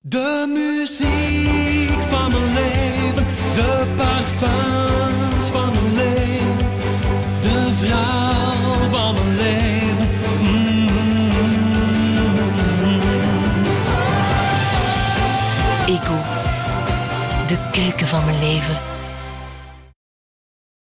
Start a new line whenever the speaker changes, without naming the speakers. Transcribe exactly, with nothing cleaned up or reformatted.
De muziek van mijn leven, de parfums van mijn leven, de vrouw van mijn leven. Mm-hmm.
Ego, de keuken van mijn leven.